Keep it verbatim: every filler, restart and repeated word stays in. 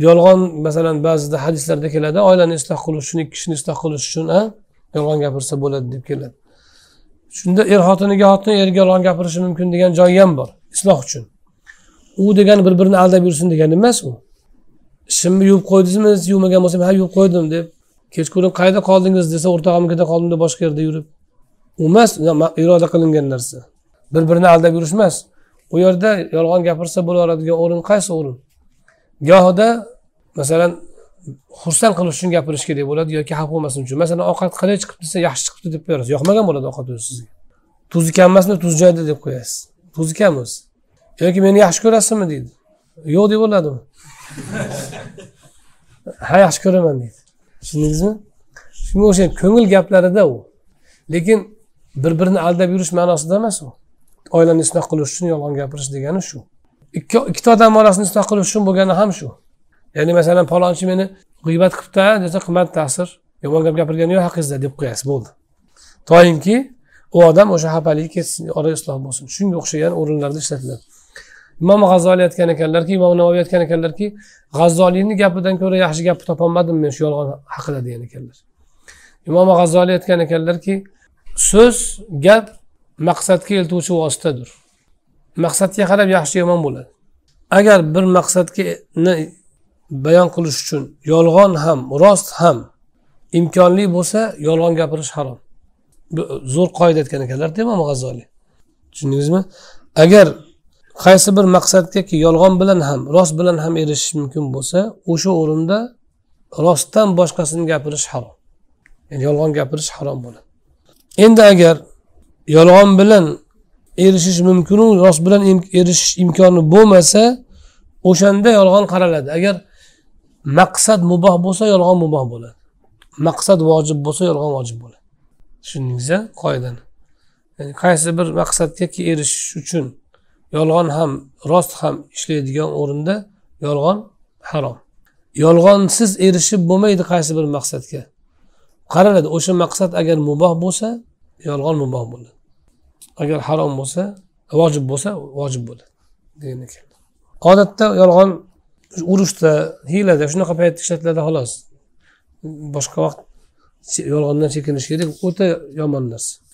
yolg'on masalan ba'zida hadislarda keladi, oilani isloh qilish uchun, ikki kishini isloh qilish uchun a yolg'on gapirsa bo'ladi deb keladi. Shunda er xotiniga, xotin erga yolg'on gapirishi mumkin degan joyi ham bor, isloh uchun. U degani bir-birini aldab yursin degani emas u. Shimni yuvib qo'ydingizmi, yuvmagan bo'lsam, ha yuvib qo'ydim deb, kechqurun qayda qoldingiz desa, o'rtog'imnikida qoldim deb boshqa yerda yurib. U emas, iroda qilingan narsa. Bir-birini aldab yurish emas. U yerda yolg'on gapirsa bo'laveradigan o'rin qaysi o'rin? Gohida masalan xursand qilish uchun gapirish kerak bo'ladi yoki xafa bo'lmasin uchun. Masalan, ovqat qalay chiqibdi desa, yaxshi chiqibdi deb qo'yasiz. Yoqmagan bo'ladi ovqat o'zi sizga. Tuz kam emasmi, tuz joyida deb qo'yasiz. Tuz kam o'zi. Yoki meni yaxshi ko'rasizmi deydi. Yo'q deb bo'ladimi? Ha, yaxshi ko'raman deydi. Tushundingizmi? Shunga o'sha ko'ngil gaplarida u. Lekin bir-birini aldab yurish ma'nosida emas u. Oilani isloh qilish uchun yolg'on gapirish degani shu. Ikki ikkita odam orasini isloh qilish uchun bo'lgani ham shu. Ya'ni masalan palonchi meni g'iybat qilibdi desa, qimmat ta'sir, yomon gap gapirgani yo'q, haqingizda deb qo'yasiz, bo'ldi. To'yinki u odam o'sha xafaligi ketsin, ora isloh bo'lsin. Shunga o'xshagan o'rinlarda ishlatiladi. Imom G'azzoliy aytgan ekanlarki, Imom Navoiy aytgan ekanlarki, G'azzoliyning gapidan ko'ra yaxshi gap topolmadim men shu yolg'on haqida degan ekanlar. Imom G'azzoliy aytgan ekanlarki, so'z, gap maqsadga eltuvchi vositadir. Maqsadga qarab yaxshi yomon bo'ladi. Agar bir maqsadga bayon qilish uchun yolg'on ham, rost ham imkonli bo'lsa, yolg'on gapirish harom. Bu zo'r qoida aytgan ekanlar, Imom G'azzoliy. Tushundingizmi? Agar qaysi bir maqsadgaki yolg'on bilan ham, rost bilan ham erishish mumkin bo'lsa, o'sha o'rinda rostdan boshqasini gapirish harom. Ya'ni yolg'on gapirish harom bo'ladi. Endi agar yolg'on bilan erishish mumkin, rost bilan erishish imkoni bo'lmasa, o'shanda yolg'on qaraladi. Agar maqsad muboh bo'lsa, yolg'on muboh bo'ladi. Maqsad vojib bo'lsa, yolg'on vojib bo'ladi. Tushundingizmi qoidani? Ya'ni qaysi bir maqsadga erishish uchun yolg'on ham, rost ham ishlaydigan o'rinda yolg'on harom. Yolg'onsiz erishib bo'lmaydi qaysi bir maqsadga. Qaraladi, o'sha maqsad agar muboh bo'lsa, yolg'on muboh bo'ladi. Agar harom bo'lsa, vojib bo'lsa, vojib bo'ladi degan ekan. Odatda yolg'on urushda, hiylada, shunaqa paytda ishlatiladi xolos. Boshqa vaqt yolg'ondan chekinish kerak, o'ta yomon narsa.